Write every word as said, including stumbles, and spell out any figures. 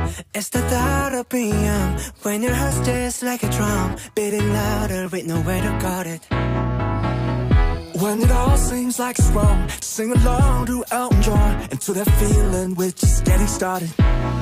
It's the thought of being young, when your heart's just like a drum, beating louder with nowhere to guard it. When it all seems like it's wrong, sing along to Elton John, and to that feeling we're just getting started.